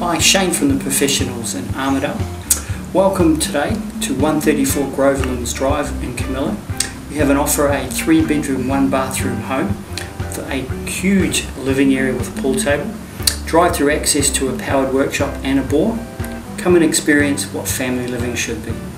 Hi, Shane from the Professionals in Armidale. Welcome today to 134 Grovelands Drive in Camilla. We have an offer a 3-bedroom, 1-bathroom home with a huge living area with a pool table, drive-through access to a powered workshop and a bore. Come and experience what family living should be.